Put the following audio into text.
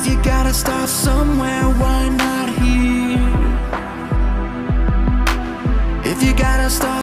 If you gotta start somewhere, why not here? If you gotta start